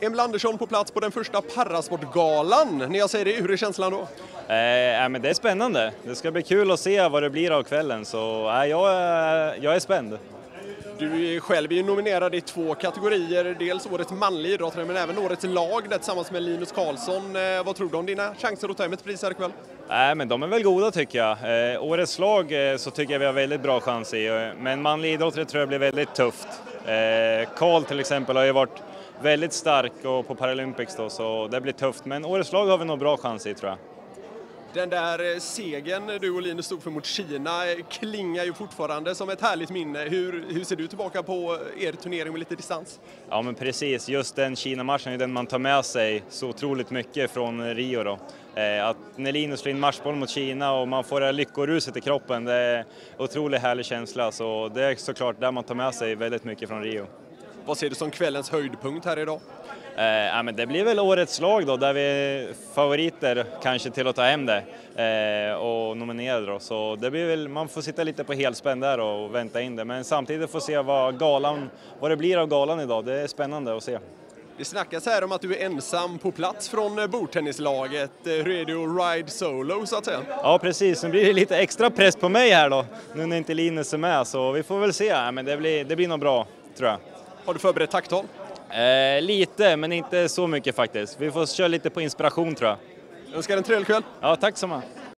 Emil Andersson på plats på den första Parasportgalan. När jag säger det, hur är känslan då? Men det är spännande. Det ska bli kul att se vad det blir av kvällen. Så jag är spänd. Du själv är ju nominerad i 2 kategorier. Dels årets manlig idrottare men även årets lag där tillsammans med Linus Karlsson. Vad tror du om dina chanser att ta hem ett pris här ikväll? Men de är väl goda tycker jag. Årets lag så tycker jag vi har väldigt bra chans i. Men manlig idrottare tror jag blir väldigt tufft. Karl till exempel har ju varit väldigt stark och på Paralympics då, så det blir tufft. Men årets lag har vi nog bra chans i tror jag. Den där segern du och Linus stod för mot Kina klingar ju fortfarande som ett härligt minne. Hur ser du tillbaka på er turnering med lite distans? Ja men precis, just den Kina-matchen är den man tar med sig så otroligt mycket från Rio då. Att när Linus slår in matchboll mot Kina och man får det här lyckoruset i kroppen, det är en otroligt härlig känsla. Så det är såklart där man tar med sig väldigt mycket från Rio. Vad ser du som kvällens höjdpunkt här idag? Men det blir väl årets lag då, där vi är favoriter kanske till att ta hem det och nominera då. Så det blir väl, man får sitta lite på helspänn där och vänta in det. Men samtidigt får se vad det blir av galan idag. Det är spännande att se. Det snackas här om att du är ensam på plats från bordtennislaget. Hur är det att ride solo så att säga? Ja precis, nu blir det lite extra press på mig här då. Nu när inte Linus är med, så vi får väl se. Men det blir nog bra tror jag. Har du förberett tacktal? Lite, men inte så mycket faktiskt. Vi får köra lite på inspiration tror jag. Jag önskar en trevlig kväll. Ja, tack så mycket.